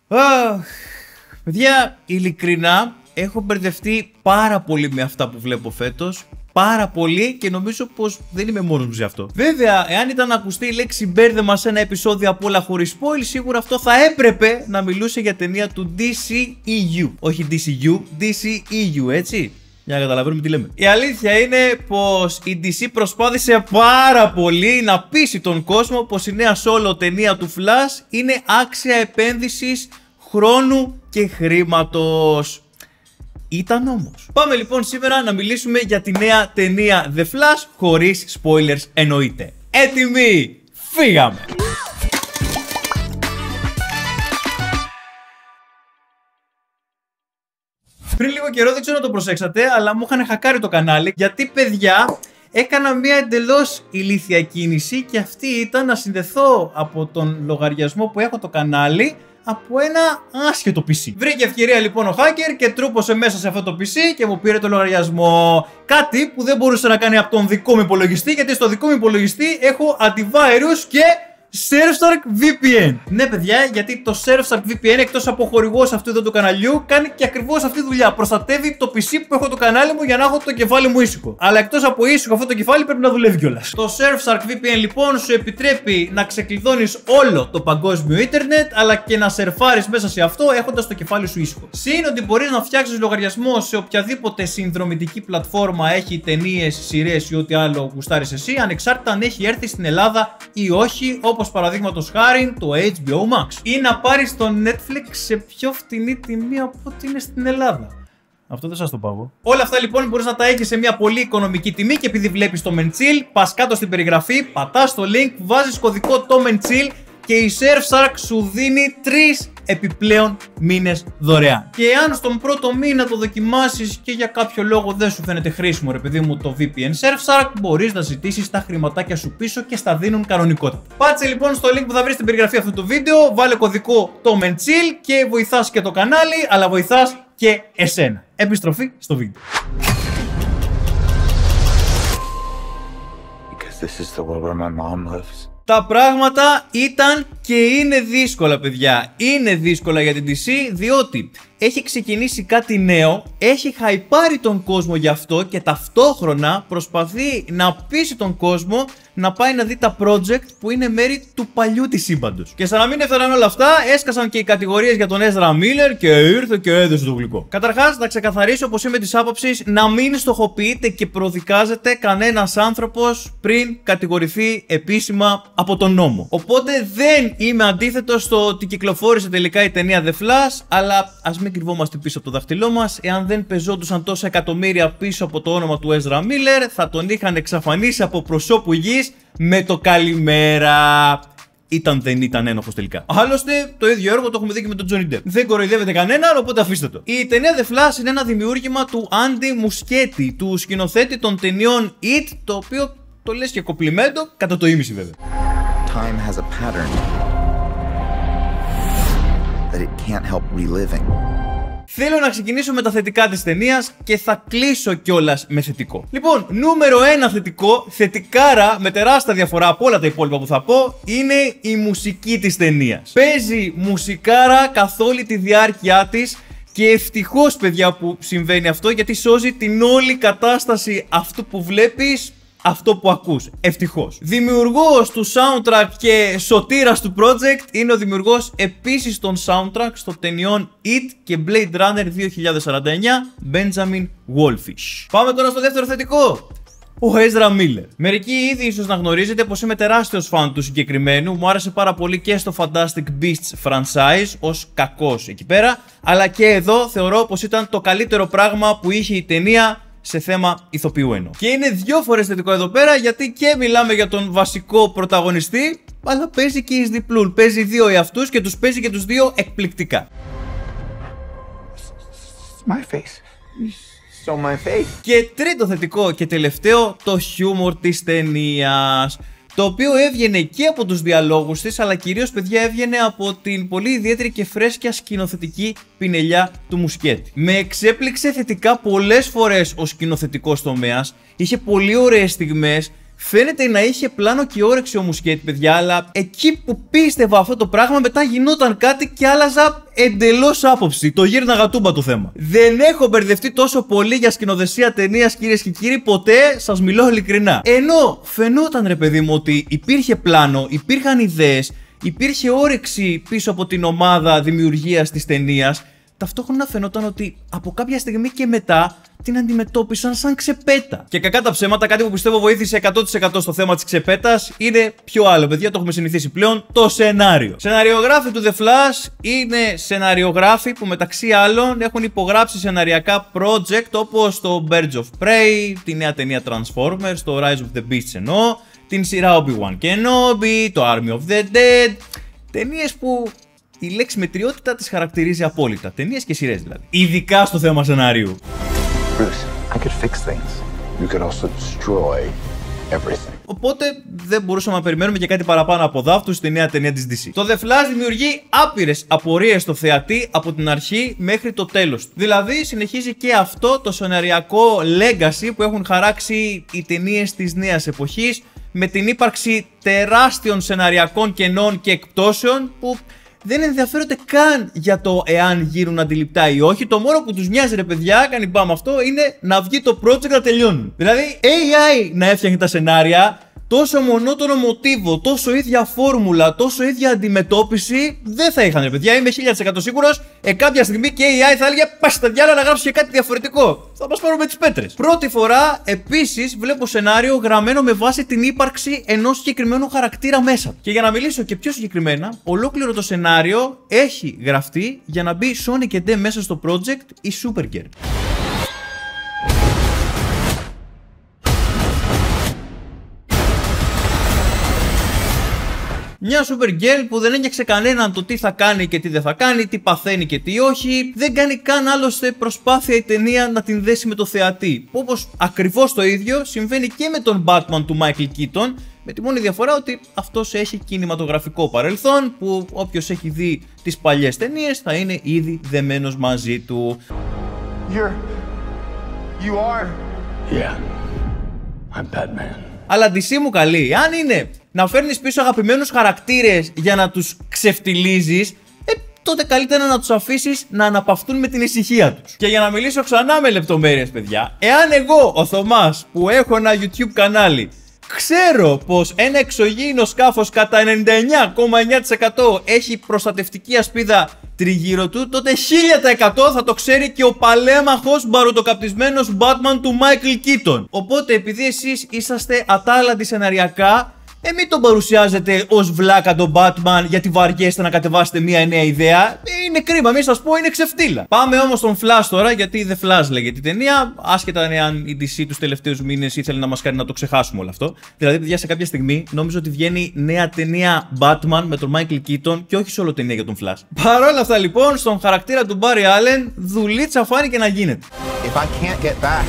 Παιδιά, ειλικρινά έχω μπερδευτεί πάρα πολύ με αυτά που βλέπω φέτος. Πάρα πολύ και νομίζω πως δεν είμαι μόνος μου σε αυτό. Βέβαια, εάν ήταν να ακουστεί η λέξη μπέρδεμα σε ένα επεισόδιο από όλα χωρίς spoil, σίγουρα αυτό θα έπρεπε να μιλούσε για ταινία του DCEU. Όχι DCU, DCEU, έτσι. Για να καταλαβαίνουμε τι λέμε. Η αλήθεια είναι πως η DC προσπάθησε πάρα πολύ να πείσει τον κόσμο πως η νέα solo ταινία του Flash είναι άξια επένδυσης χρόνου και χρήματος. Ήταν όμως. Πάμε λοιπόν σήμερα να μιλήσουμε για τη νέα ταινία The Flash χωρίς spoilers εννοείται. Έτοιμοι, φύγαμε! Πριν λίγο καιρό, δεν ξέρω να το προσέξατε, αλλά μου είχαν χακάρει το κανάλι γιατί, παιδιά, έκανα μια εντελώς ηλίθια κίνηση και αυτή ήταν να συνδεθώ από τον λογαριασμό που έχω το κανάλι από ένα άσχετο PC. Βρήκε ευκαιρία λοιπόν ο hacker και τρούπωσε μέσα σε αυτό το PC και μου πήρε το λογαριασμό. Κάτι που δεν μπορούσε να κάνει από τον δικό μου υπολογιστή, γιατί στο δικό μου υπολογιστή έχω antivirus και Surfshark VPN. Ναι, παιδιά, γιατί το Surfshark VPN, εκτός από χορηγός αυτού εδώ του καναλιού, κάνει και ακριβώς αυτή τη δουλειά. Προστατεύει το PC που έχω το κανάλι μου για να έχω το κεφάλι μου ήσυχο. Αλλά εκτός από ήσυχο αυτό το κεφάλι πρέπει να δουλεύει κιόλας. Το Surfshark VPN λοιπόν σου επιτρέπει να ξεκλειδώνεις όλο το παγκόσμιο ίντερνετ, αλλά και να σερφάρεις μέσα σε αυτό έχοντας το κεφάλι σου ήσυχο. Συν ότι μπορείς να φτιάξεις λογαριασμό σε οποιαδήποτε συνδρομητική πλατφόρμα έχει ταινίες, σειρές ή ό,τι άλλο γουστάρεις εσύ, ανεξάρτητα αν έχει έρθει στην Ελλάδα ή όχι, όπως παραδείγματος χάρη το HBO Max. Ή να πάρεις το Netflix σε πιο φτηνή τιμή από ό,τι είναι στην Ελλάδα. Αυτό δεν σας το πάω. Όλα αυτά λοιπόν μπορείς να τα έχεις σε μια πολύ οικονομική τιμή και επειδή βλέπεις το Menchill, πας κάτω στην περιγραφή, πατάς το link, βάζεις κωδικό το Menchill και η Surfshark σου δίνει 3 επιπλέον μήνες δωρεάν. Και αν στον πρώτο μήνα το δοκιμάσεις και για κάποιο λόγο δεν σου φαίνεται χρήσιμο, ρε παιδί μου, το VPN Surfshark, μπορείς να ζητήσεις τα χρηματάκια σου πίσω και στα δίνουν κανονικότητα. Πάτσε λοιπόν στο link που θα βρεις στην περιγραφή αυτού του βίντεο, βάλε κωδικό το Menchill και βοηθάς και το κανάλι, αλλά βοηθάς και εσένα. Επιστροφή στο βίντεο. This is the world where my mom lives. Τα πράγματα ήταν και είναι δύσκολα, παιδιά. Είναι δύσκολα για την DC διότι έχει ξεκινήσει κάτι νέο, έχει χαϊπάρει τον κόσμο γι' αυτό και ταυτόχρονα προσπαθεί να πείσει τον κόσμο να πάει να δει τα project που είναι μέρη του παλιού της σύμπαντος. Και σαν να μην έφεραν όλα αυτά, έσκασαν και οι κατηγορίες για τον Ezra Miller και ήρθε και έδωσε το γλυκό. Καταρχάς, να ξεκαθαρίσω πως είμαι της άποψης να μην στοχοποιείται και προδικάζεται κανένας άνθρωπος πριν κατηγορηθεί επίσημα από τον νόμο. Οπότε δεν είμαι αντίθετος στο ότι κυκλοφόρησε τελικά η ταινία The Flash, αλλά ας μην κρυβόμαστε πίσω από το δάχτυλό μας. Εάν δεν πεζόντουσαν τόσα εκατομμύρια πίσω από το όνομα του Ezra Miller, θα τον είχαν εξαφανίσει από προσώπου γης με το καλημέρα. Δεν ήταν ένοχος τελικά. Άλλωστε, το ίδιο έργο το έχουμε δει και με τον Johnny Depp. Δεν κοροϊδεύεται κανέναν, οπότε αφήστε το. Η ταινία The Flash είναι ένα δημιούργημα του Andy Muschietti, του σκηνοθέτη των ταινιών It, το οποίο το λες και κοπλιμέντο, κατά το ίμιση βέβαια. Time has a pattern that it can't help reliving. Θέλω να ξεκινήσω με τα θετικά της ταινίας και θα κλείσω κιόλας με θετικό. Λοιπόν, νούμερο 1 θετικό, θετικάρα με τεράστια διαφορά από όλα τα υπόλοιπα που θα πω, είναι η μουσική της ταινίας. Παίζει μουσικάρα καθ' όλη τη διάρκεια της και ευτυχώς, παιδιά, που συμβαίνει αυτό, γιατί σώζει την όλη κατάσταση αυτού που βλέπεις, αυτό που ακούς. Ευτυχώς. Δημιουργός του soundtrack και σωτήρας του project είναι ο δημιουργός επίσης των soundtrack στο ταινιών It και Blade Runner 2049, Benjamin Wallfish. Πάμε τώρα στο δεύτερο θετικό. Ο Ezra Miller. Μερικοί ήδη ίσως να γνωρίζετε πως είμαι τεράστιος φαν του συγκεκριμένου. Μου άρεσε πάρα πολύ και στο Fantastic Beasts franchise ως κακός εκεί πέρα, αλλά και εδώ θεωρώ πως ήταν το καλύτερο πράγμα που είχε η ταινία σε θέμα ηθοποιού εννοώ. Και είναι 2 φορές θετικό εδώ πέρα, γιατί και μιλάμε για τον βασικό πρωταγωνιστή, αλλά παίζει και εις διπλούν. Παίζει 2 εαυτούς και τους παίζει και τους 2 εκπληκτικά. My face. So my face. Και τρίτο θετικό και τελευταίο, το χιούμορ της ταινίας, το οποίο έβγαινε και από τους διαλόγους της, αλλά κυρίως, παιδιά, έβγαινε από την πολύ ιδιαίτερη και φρέσκια σκηνοθετική πινελιά του Μουσκέτη. Με εξέπληξε θετικά πολλές φορές ο σκηνοθετικός τομέας, είχε πολύ ωραίες στιγμές, Φαίνεται να είχε πλάνο και όρεξη ο Μουσκέτη, παιδιά, αλλά εκεί που πίστευα αυτό το πράγμα, μετά γινόταν κάτι και άλλαζα εντελώς άποψη. Το γύρναγα τούμπα το θέμα. Δεν έχω μπερδευτεί τόσο πολύ για σκηνοθεσία ταινίας, κυρίες και κύριοι, ποτέ, σας μιλώ ειλικρινά. Ενώ φαινόταν, ρε παιδί μου, ότι υπήρχε πλάνο, υπήρχαν ιδέες, υπήρχε όρεξη πίσω από την ομάδα δημιουργίας της ταινίας, ταυτόχρονα φαινόταν ότι από κάποια στιγμή και μετά την αντιμετώπισαν σαν ξεπέτα. Και κακά τα ψέματα, κάτι που πιστεύω βοήθησε 100% στο θέμα της ξεπέτας είναι πιο άλλο, παιδιά, το έχουμε συνηθίσει πλέον, το σενάριο. Σεναριογράφοι του The Flash είναι σεναριογράφοι που μεταξύ άλλων έχουν υπογράψει σεναριακά project όπως το Birds of Prey, τη νέα ταινία Transformers, το Rise of the Beasts εννοώ, την σειρά Obi-Wan Kenobi, το Army of the Dead. Ταινίες που η λέξη μετριότητα τις χαρακτηρίζει απόλυτα. Ταινίες και σειρές δηλαδή. Ειδικά στο θέμα σενάριου. Bruce, I could fix things. You could also destroy everything. Οπότε δεν μπορούσαμε να περιμένουμε και κάτι παραπάνω από δάφτου στη νέα ταινία της DC. Το The Flash δημιουργεί άπειρες απορίες στο θεατή από την αρχή μέχρι το τέλος του. Δηλαδή συνεχίζει και αυτό το σεναριακό legacy που έχουν χαράξει οι ταινίες της νέας εποχής, με την ύπαρξη τεράστιων σεναριακών κενών και εκπτώσεων που δεν ενδιαφέρονται καν για το εάν γίνουν αντιληπτά ή όχι. Το μόνο που τους νοιάζει, ρε παιδιά, κάνει πάμε αυτό, είναι να βγει το project να τελειώνουν. Δηλαδή, AI να έφτιαχνε τα σενάρια, τόσο μονότονο μοτίβο, τόσο ίδια φόρμουλα, τόσο ίδια αντιμετώπιση δεν θα είχαν, ρε παιδιά. Είμαι 1000% σίγουρος. Κάποια στιγμή και η AI θα έλεγε πας στα διάλα να γράψει και κάτι διαφορετικό. Θα μας πάρουμε τις πέτρες. Πρώτη φορά, επίσης, βλέπω σενάριο γραμμένο με βάση την ύπαρξη ενός συγκεκριμένου χαρακτήρα μέσα. Και για να μιλήσω και πιο συγκεκριμένα, ολόκληρο το σενάριο έχει γραφτεί για να μπει Sonic και Day μέσα στο project η Supergirl. Μια Supergirl που δεν ένιωξε κανέναν το τι θα κάνει και τι δεν θα κάνει, τι παθαίνει και τι όχι. Δεν κάνει καν άλλωστε προσπάθεια η ταινία να την δέσει με το θεατή. Όπως ακριβώς το ίδιο συμβαίνει και με τον Batman του Michael Keaton, με τη μόνη διαφορά ότι αυτός έχει κινηματογραφικό παρελθόν που όποιος έχει δει τις παλιές ταινίες θα είναι ήδη δεμένος μαζί του. You are. Yeah, I'm Batman. Αλλά DC μου καλή, αν είναι να φέρνεις πίσω αγαπημένους χαρακτήρες για να τους ξεφτιλίζεις, τότε καλύτερα να τους αφήσεις να αναπαυτούν με την ησυχία τους. Και για να μιλήσω ξανά με λεπτομέρειες, παιδιά, εάν εγώ, ο Θωμάς, που έχω ένα YouTube κανάλι, ξέρω πως ένα εξωγήινο σκάφος κατά 99,9% έχει προστατευτική ασπίδα τριγύρω του, τότε 1000% θα το ξέρει και ο παλέμαχος μπαρουτοκαπτισμένος Batman του Michael Keaton. Οπότε επειδή εσείς είσαστε ατάλλαντοι σεναριακά, μην τον παρουσιάζετε ως βλάκα τον Batman γιατί βαριέστε να κατεβάσετε μια νέα ιδέα. Είναι κρίμα, μην σας πω, είναι ξεφτύλα. Πάμε όμως στον Flash τώρα, γιατί The Flash λέγεται η ταινία, άσχετα αν η DC τους τελευταίους μήνες ήθελε να μας κάνει να το ξεχάσουμε όλο αυτό. Δηλαδή, παιδιά, σε κάποια στιγμή νόμιζα ότι βγαίνει νέα ταινία Batman με τον Michael Keaton και όχι solo ταινία για τον Flash. Παρ' όλα αυτά, λοιπόν, στον χαρακτήρα του Barry Allen, δουλίτσα φάνηκε να γίνεται. If I can't get back,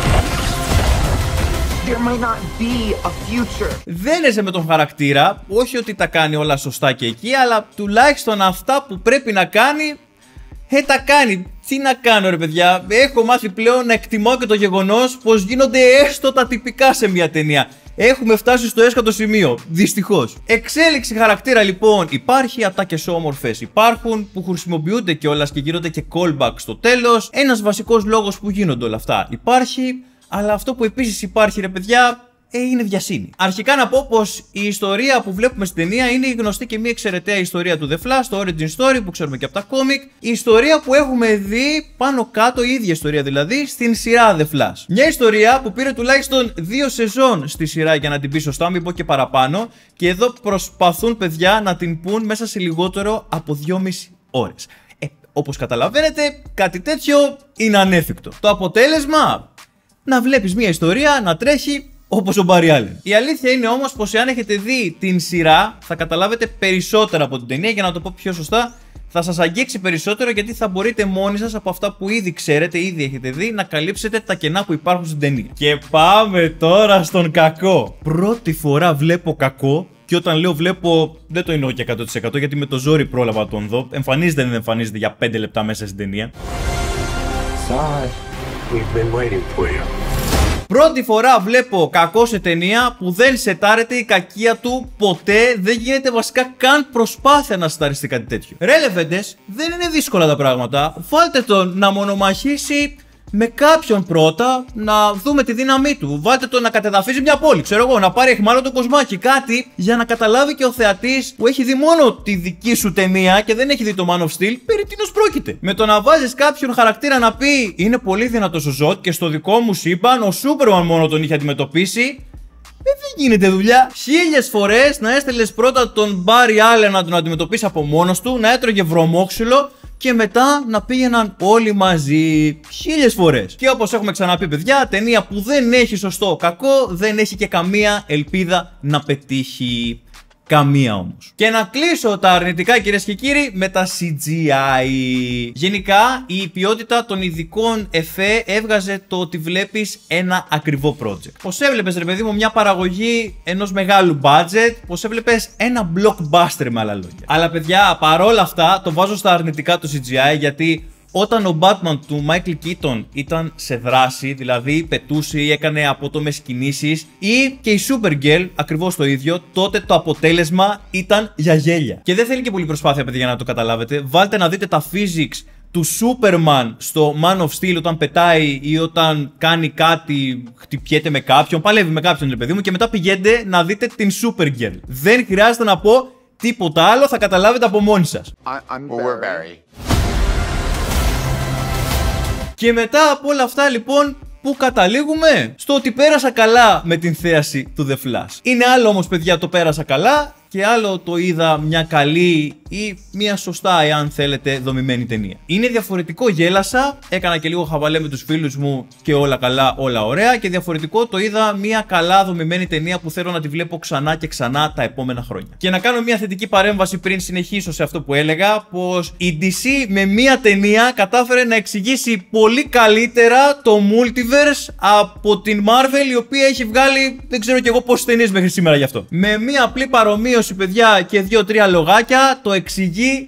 there might not be a future. Δένεσαι με τον χαρακτήρα, όχι ότι τα κάνει όλα σωστά και εκεί, αλλά τουλάχιστον αυτά που πρέπει να κάνει, τα κάνει. Τι να κάνω, ρε παιδιά, έχω μάθει πλέον να εκτιμώ και το γεγονός πως γίνονται έστω τα τυπικά σε μια ταινία. Έχουμε φτάσει στο έσχατο σημείο, δυστυχώς. Εξέλιξη χαρακτήρα λοιπόν υπάρχει, ατάκες όμορφες υπάρχουν που χρησιμοποιούνται κιόλας και γίνονται και callback στο τέλος. Ένας βασικός λόγος που γίνονται όλα αυτά υπάρχει. Αλλά αυτό που επίσης υπάρχει, ρε παιδιά, είναι βιασύνη. Αρχικά να πω πως η ιστορία που βλέπουμε στην ταινία είναι η γνωστή και μη εξαιρεταία ιστορία του The Flash, το origin story που ξέρουμε και από τα κόμικ. Η ιστορία που έχουμε δει πάνω κάτω, η ίδια ιστορία δηλαδή, στην σειρά The Flash. Μια ιστορία που πήρε τουλάχιστον 2 σεζόν στη σειρά για να την πει σωστά, μην πω και παραπάνω. Και εδώ προσπαθούν, παιδιά, να την πούν μέσα σε λιγότερο από 2,5 ώρες. Όπως καταλαβαίνετε, κάτι τέτοιο είναι ανέφικτο. Το αποτέλεσμα, να βλέπεις μια ιστορία να τρέχει όπως ο Barry Allen. Η αλήθεια είναι όμως πως εάν έχετε δει την σειρά θα καταλάβετε περισσότερα από την ταινία. Για να το πω πιο σωστά, θα σας αγγίξει περισσότερο γιατί θα μπορείτε μόνοι σας από αυτά που ήδη ξέρετε, ήδη έχετε δει, να καλύψετε τα κενά που υπάρχουν στην ταινία. Και πάμε τώρα στον κακό. Πρώτη φορά βλέπω κακό. Και όταν λέω βλέπω, δεν το εννοώ και 100% γιατί με το ζόρι πρόλαβα να τον δω. Εμφανίζεται, δεν εμφανίζεται για 5 λεπτά μέσα στην ταινία. We've been waiting for you. Πρώτη φορά βλέπω κακό σε ταινία που δεν σετάρεται η κακία του ποτέ, δεν γίνεται βασικά καν προσπάθεια να σεταριστεί κάτι τέτοιο. Ρε λεβέντες, δεν είναι δύσκολα τα πράγματα. Βάλτε τον να μονομαχήσει με κάποιον πρώτα, να δούμε τη δύναμή του. Βάλτε τον να κατεδαφίζει μια πόλη, ξέρω εγώ, να πάρει αιχμάλωτο κοσμάκι, κάτι για να καταλάβει και ο θεατής που έχει δει μόνο τη δική σου ταινία και δεν έχει δει το Man of Steel, περί τίνος πρόκειται. Με το να βάζεις κάποιον χαρακτήρα να πει είναι πολύ δυνατός ο Ζωτ και στο δικό μου σύμπαν ο Σούπερμαν μόνο τον είχε αντιμετωπίσει. Δεν γίνεται δουλειά. 1000 φορές να έστελες πρώτα τον Μπάρι Άλεν να τον αντιμετωπίσει από μόνος του, να έτρωγε βρωμόξυλο και μετά να πήγαιναν όλοι μαζί. 1000 φορές. Και όπως έχουμε ξαναπεί, παιδιά, ταινία που δεν έχει σωστό κακό, δεν έχει και καμία ελπίδα να πετύχει. Καμία όμως. Και να κλείσω τα αρνητικά, κυρίες και κύριοι, με τα CGI. Γενικά, η ποιότητα των ειδικών εφέ έβγαζε το ότι βλέπεις ένα ακριβό project. Πως έβλεπες, ρε παιδί μου, μια παραγωγή ενός μεγάλου budget, πως έβλεπες ένα blockbuster, με άλλα λόγια. Αλλά, παιδιά, παρόλα αυτά, το βάζω στα αρνητικά του CGI, γιατί όταν ο Batman του Michael Keaton ήταν σε δράση, δηλαδή πετούσε ή έκανε απότομες κινήσεις, ή και η Supergirl ακριβώς το ίδιο, τότε το αποτέλεσμα ήταν για γέλια. Και δεν θέλει και πολύ προσπάθεια, παιδιά, για να το καταλάβετε. Βάλτε να δείτε τα physics του Superman στο Man of Steel όταν πετάει ή όταν κάνει κάτι, χτυπιέται με κάποιον, παλεύει με κάποιον, ρε παιδί μου, και μετά πηγαίνετε να δείτε την Supergirl. Δεν χρειάζεται να πω τίποτα άλλο, θα καταλάβετε από μόνοι σας. Και μετά από όλα αυτά, λοιπόν, πού καταλήγουμε? Στο ότι πέρασα καλά με την θέαση του The Flash. Είναι άλλο όμως, παιδιά, το πέρασα καλά και άλλο το είδα μια καλή ή μια σωστά, εάν θέλετε, δομημένη ταινία. Είναι διαφορετικό, γέλασα, έκανα και λίγο χαβαλέ με τους φίλους μου και όλα καλά, όλα ωραία. Και διαφορετικό το είδα μια καλά δομημένη ταινία που θέλω να τη βλέπω ξανά και ξανά τα επόμενα χρόνια. Και να κάνω μια θετική παρέμβαση πριν συνεχίσω σε αυτό που έλεγα, πως η DC με μια ταινία κατάφερε να εξηγήσει πολύ καλύτερα το multiverse από την Marvel, η οποία έχει βγάλει δεν ξέρω κι εγώ πόσες ταινίες μέχρι σήμερα γι' αυτό. Με μια απλή παρομοίωση, παιδιά, και 2-3 λογάκια, το εξηγεί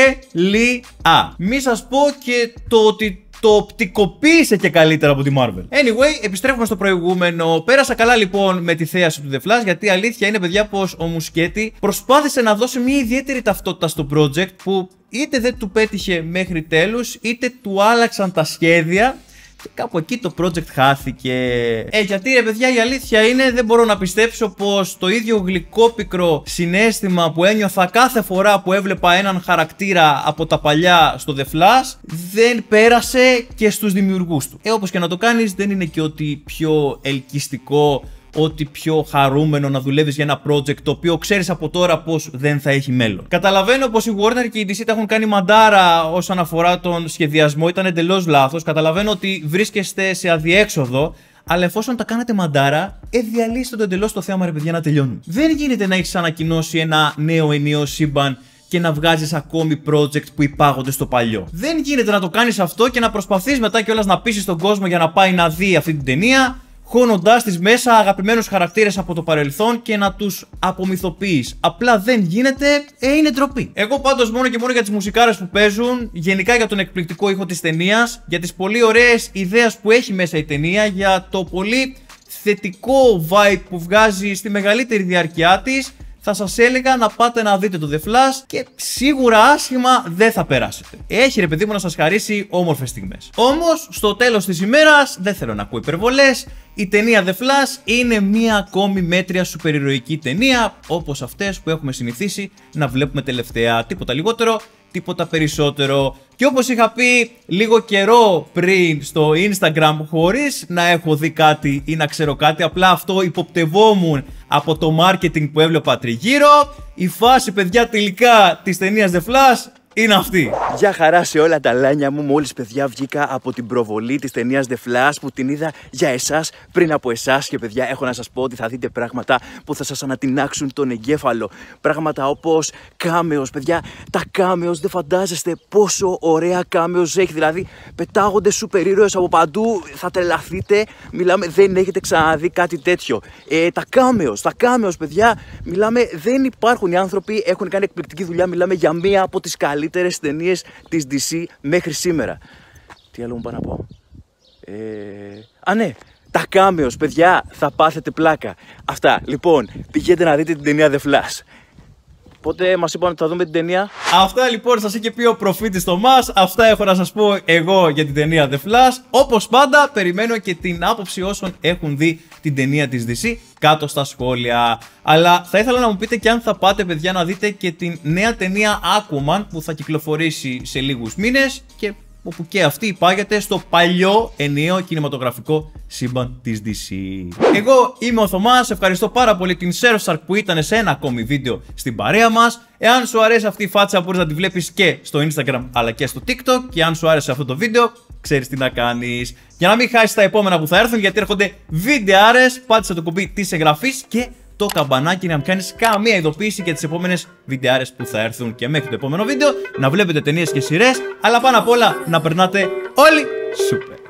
τελεία. Μη σας πω και το ότι το οπτικοποίησε και καλύτερα από τη Marvel. Anyway, επιστρέφουμε στο προηγούμενο. Πέρασα καλά, λοιπόν, με τη θέαση του The Flash, γιατί η αλήθεια είναι, παιδιά, πως ο Μουσκέτη προσπάθησε να δώσει μια ιδιαίτερη ταυτότητα στο project που είτε δεν του πέτυχε μέχρι τέλους, είτε του άλλαξαν τα σχέδια. Και κάπου εκεί το project χάθηκε. Γιατί, ρε παιδιά, η αλήθεια είναι, δεν μπορώ να πιστέψω πως το ίδιο γλυκόπικρο συναίσθημα που ένιωθα κάθε φορά που έβλεπα έναν χαρακτήρα από τα παλιά στο The Flash δεν πέρασε και στους δημιουργούς του. Όπως και να το κάνεις, δεν είναι και ότι πιο ελκυστικό, ότι πιο χαρούμενο να δουλεύεις για ένα project το οποίο ξέρεις από τώρα πως δεν θα έχει μέλλον. Καταλαβαίνω πως η Warner και η DC τα έχουν κάνει μαντάρα όσον αφορά τον σχεδιασμό, ήταν εντελώς λάθος. Καταλαβαίνω ότι βρίσκεστε σε αδιέξοδο, αλλά εφόσον τα κάνετε μαντάρα, διαλύστε το εντελώς το θέμα, ρε παιδιά, να τελειώνουν. Δεν γίνεται να έχεις ανακοινώσει ένα νέο ενιαίο σύμπαν και να βγάζεις ακόμη project που υπάγονται στο παλιό. Δεν γίνεται να το κάνεις αυτό και να προσπαθείς μετά κιόλας να πείσεις τον κόσμο για να πάει να δει αυτή την ταινία, χώνοντάς τις μέσα αγαπημένους χαρακτήρες από το παρελθόν και να τους απομυθοποιείς. Απλά δεν γίνεται, είναι ντροπή. Εγώ πάντως μόνο και μόνο για τις μουσικάρες που παίζουν, γενικά για τον εκπληκτικό ήχο της ταινίας, για τις πολύ ωραίες ιδέες που έχει μέσα η ταινία, για το πολύ θετικό vibe που βγάζει στη μεγαλύτερη διάρκεια της, θα σας έλεγα να πάτε να δείτε το The Flash και σίγουρα άσχημα δεν θα περάσετε. Έχει, ρε παιδί μου, να σας χαρίσει όμορφες στιγμές. Όμως, στο τέλος της ημέρας, δεν θέλω να ακούω υπερβολές, η ταινία The Flash είναι μία ακόμη μέτρια σουπερηρωική ταινία, όπως αυτές που έχουμε συνηθίσει να βλέπουμε τελευταία. Τίποτα λιγότερο, τίποτα περισσότερο. Και όπως είχα πει λίγο καιρό πριν στο Instagram, χωρίς να έχω δει κάτι ή να ξέρω κάτι, απλά αυτό υποπτευόμουν από το marketing που έβλεπα τριγύρω, η φάση, παιδιά, τελικά της ταινίας The Flash είναι αυτή. Γεια χαρά σε όλα τα λάνια μου. Μόλις, παιδιά, βγήκα από την προβολή της ταινίας The Flash που την είδα για εσάς πριν από εσάς. Και, παιδιά, έχω να σας πω ότι θα δείτε πράγματα που θα σας ανατινάξουν τον εγκέφαλο. Πράγματα όπως cameos, παιδιά. Τα cameos, δεν φαντάζεστε πόσο ωραία cameos έχει. Δηλαδή, πετάγονται σούπερ ήρωες από παντού. Θα τρελαθείτε. Μιλάμε, δεν έχετε ξαναδεί κάτι τέτοιο. Τα cameos, παιδιά. Μιλάμε, δεν υπάρχουν. Οι άνθρωποι έχουν κάνει εκπληκτική δουλειά. Μιλάμε για μία από τις καλύτερες ταινίες της DC μέχρι σήμερα. Τι άλλο μου πάω να πω? Ναι, Τα cameos, παιδιά, θα πάθετε πλάκα. Αυτά, λοιπόν, πηγαίνετε να δείτε την ταινία The Flash. Πότε μας είπαν ότι θα δούμε την ταινία? Αυτά λοιπόν σας είχε πει ο προφήτης Θωμάς. Αυτά έχω να σας πω εγώ για την ταινία The Flash. Όπως πάντα, περιμένω και την άποψη όσων έχουν δει την ταινία της DC κάτω στα σχόλια. Αλλά θα ήθελα να μου πείτε και αν θα πάτε, παιδιά, να δείτε και την νέα ταινία Aquaman που θα κυκλοφορήσει σε λίγους μήνες και όπου και αυτή υπάγεται στο παλιό ενιαίο κινηματογραφικό σύμπαν της DC. Εγώ είμαι ο Θωμάς, ευχαριστώ πάρα πολύ την Surfshark που ήταν σε ένα ακόμη βίντεο στην παρέα μας. Εάν σου αρέσει αυτή η φάτσα μπορείς να τη βλέπεις και στο Instagram αλλά και στο TikTok. Και αν σου άρεσε αυτό το βίντεο, ξέρεις τι να κάνεις. Για να μην χάσεις τα επόμενα που θα έρθουν, γιατί έρχονται βιντεάρες, πάτησε το κουμπί της εγγραφής και το καμπανάκι να μην κάνεις καμία ειδοποίηση για τις επόμενες βιντεάρες που θα έρθουν. Και μέχρι το επόμενο βίντεο να βλέπετε ταινίες και σειρές, αλλά πάνω απ' όλα να περνάτε όλοι σούπερ.